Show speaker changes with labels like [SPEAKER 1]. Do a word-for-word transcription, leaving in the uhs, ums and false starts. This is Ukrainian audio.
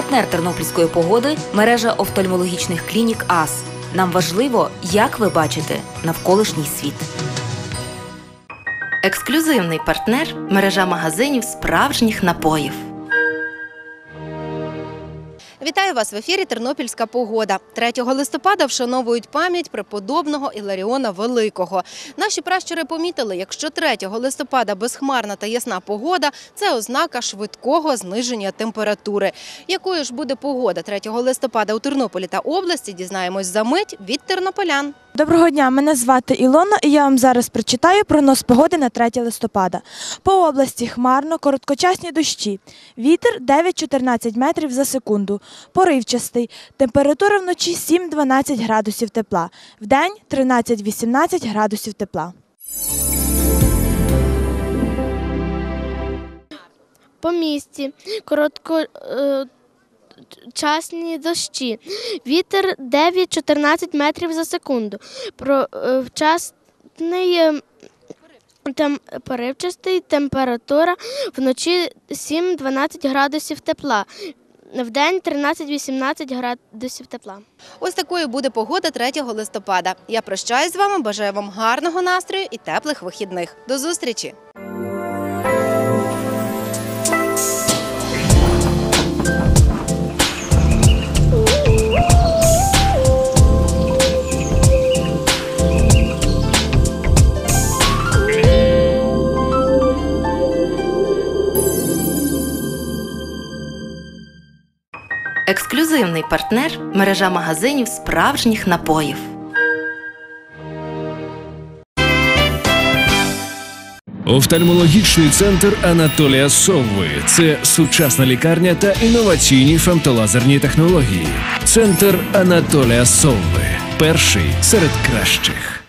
[SPEAKER 1] Партнер тернопільської погоди – мережа офтальмологічних клінік АС. Нам важливо, як ви бачите навколишній світ.
[SPEAKER 2] Ексклюзивний партнер – мережа магазинів справжніх напоїв.
[SPEAKER 3] Вітаю вас в ефірі «Тернопільська погода». третього листопада вшановують пам'ять преподобного Іларіона Великого. Наші пращури помітили, якщо третього листопада безхмарна та ясна погода – це ознака швидкого зниження температури. Якою ж буде погода третього листопада у Тернополі та області, дізнаємось за мить від тернополян.
[SPEAKER 4] Доброго дня, мене звати Ілона і я вам зараз прочитаю прогноз погоди на третє листопада. По області хмарно, короткочасні дощі. Вітер дев'ять-чотирнадцять метрів за секунду. Поривчастий. Температура вночі сім-дванадцять градусів тепла. Вдень тринадцять-вісімнадцять градусів тепла.
[SPEAKER 5] По місті короткочасні дощі. Вітер дев'ять-чотирнадцять метрів за секунду. Вчасний тем, поривчастий, температура вночі сім-дванадцять градусів тепла. Вдень тринадцять-вісімнадцять градусів тепла.
[SPEAKER 3] Ось такою буде погода третього листопада. Я прощаюсь з вами, бажаю вам гарного настрою і теплих вихідних. До зустрічі!
[SPEAKER 2] Ексклюзивний партнер – мережа магазинів справжніх напоїв.
[SPEAKER 6] Офтальмологічний центр Анатолія Совви – це сучасна лікарня та інноваційні фемтолазерні технології. Центр Анатолія Совви – перший серед кращих.